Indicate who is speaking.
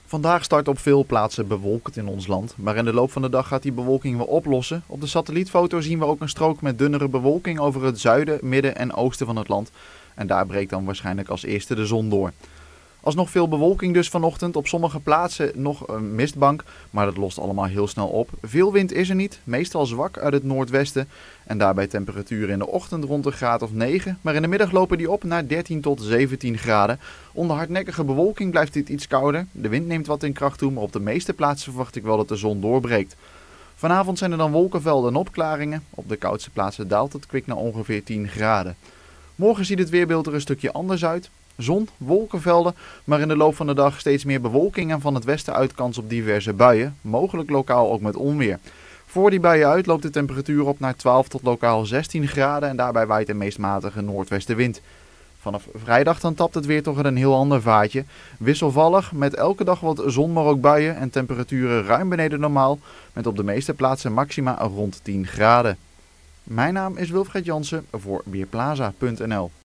Speaker 1: Vandaag start op veel plaatsen bewolkt in ons land, maar in de loop van de dag gaat die bewolking weer oplossen. Op de satellietfoto zien we ook een strook met dunnere bewolking over het zuiden, midden en oosten van het land. En daar breekt dan waarschijnlijk als eerste de zon door. Alsnog veel bewolking dus vanochtend, op sommige plaatsen nog een mistbank, maar dat lost allemaal heel snel op. Veel wind is er niet, meestal zwak uit het noordwesten en daarbij temperaturen in de ochtend rond een graad of 9, maar in de middag lopen die op naar 13 tot 17 graden. Onder hardnekkige bewolking blijft dit iets kouder, de wind neemt wat in kracht toe, maar op de meeste plaatsen verwacht ik wel dat de zon doorbreekt. Vanavond zijn er dan wolkenvelden en opklaringen, op de koudste plaatsen daalt het kwik naar ongeveer 10 graden. Morgen ziet het weerbeeld er een stukje anders uit. Zon, wolkenvelden, maar in de loop van de dag steeds meer bewolking en van het westen uit kans op diverse buien, mogelijk lokaal ook met onweer. Voor die buien uit loopt de temperatuur op naar 12 tot lokaal 16 graden en daarbij waait een meest matige noordwestenwind. Vanaf vrijdag dan tapt het weer toch in een heel ander vaatje. Wisselvallig, met elke dag wat zon maar ook buien en temperaturen ruim beneden normaal, met op de meeste plaatsen maxima rond 10 graden. Mijn naam is Wilfred Jansen voor Weerplaza.nl.